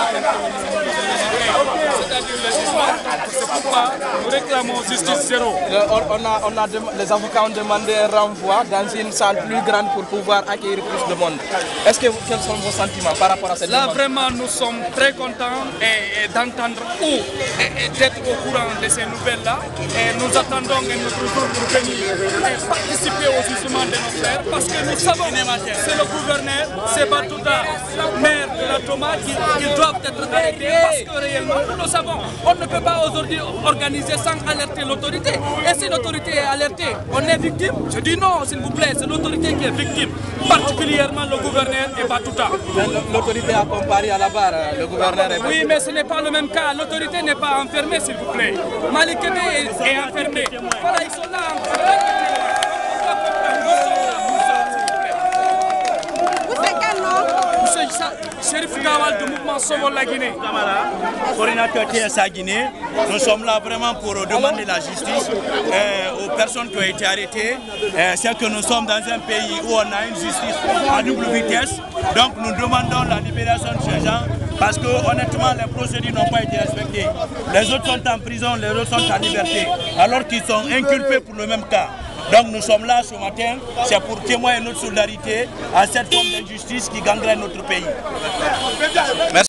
C'est pourquoi nous réclamons justice zéro. Les avocats ont demandé un renvoi dans une salle plus grande pour pouvoir accueillir plus de monde. Quels sont vos sentiments par rapport à cette demande? Là, vraiment, nous sommes très contents d'entendre ou d'être au courant de ces nouvelles-là. Et nous attendons notre jour pour venir et participer au jugement de nos frères parce que nous savons que c'est le gouverneur, c'est Batouda, maire de la Toma, qui doivent être arrêtés parce que réellement, nous le savons. On ne peut pas aujourd'hui organiser sans alerter l'autorité. Et si l'autorité est alertée, on est victime? Je dis non, s'il vous plaît, c'est l'autorité qui est victime, particulièrement le gouverneur et Batouda. L'autorité a comparé à la barre, le gouverneur est... Oui, mais ce n'est pas le même cas. L'autorité n'est pas enfermée, s'il vous plaît. Malik Kébé est enfermé. Voilà, ils sont là enfermés. Chérif Gawal du mouvement Sauvons la Guinée. Coordinateur TSA Guinée, nous sommes là vraiment pour demander la justice aux personnes qui ont été arrêtées. C'est que nous sommes dans un pays où on a une justice à double vitesse. Donc nous demandons la libération de ces gens parce que honnêtement les procédures n'ont pas été respectées. Les autres sont en prison, les autres sont en liberté, alors qu'ils sont inculpés pour le même cas. Donc nous sommes là ce matin, c'est pour témoigner notre solidarité à cette forme d'injustice qui gangrène notre pays. Merci.